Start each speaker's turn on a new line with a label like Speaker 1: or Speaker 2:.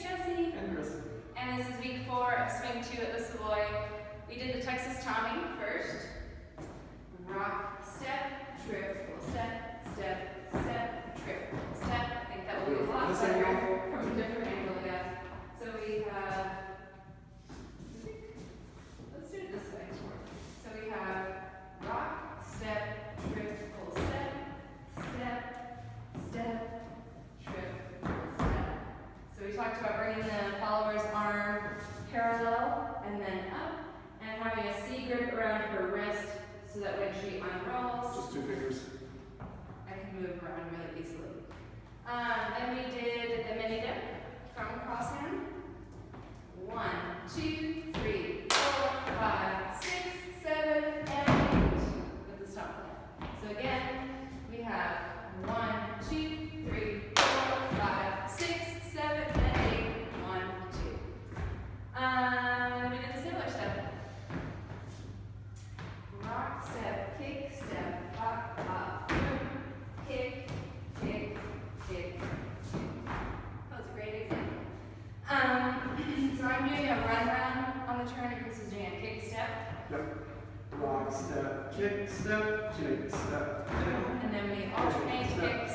Speaker 1: Jesse.
Speaker 2: And Kristen.
Speaker 1: And this is week 4 of Swing 2 at the Savoy. We did the Texas Tommy first. Rock, step, trip, full step, step, step, trip, full step. I think that will be a lot better from a different angle, I guess. So we have, let's do it this way. So we have rock, step, trip, full step, step, step, trip, full step. So we talked about bringing the follower's arm parallel and then up, and having a C grip around her wrist so that when she unrolls,
Speaker 2: Just 2 fingers.
Speaker 1: I can move around really easily. Then we did the mini dip from crosshand. 1, 2, 3, 4, 5, 6, 7, and 8 with the stop leg. So again, we have 1, 2, 3, 4, 5, 6, 7, and 8. 1, 2. Then we did the sailor step. Rock, step, kick, step, hop, hop, boom, kick, kick, kick. That was a great example. So I'm doing a run round on the turn, and Chris is doing a kick step.
Speaker 2: Yep. Rock, step, kick, step, down.
Speaker 1: And then we alternate kick,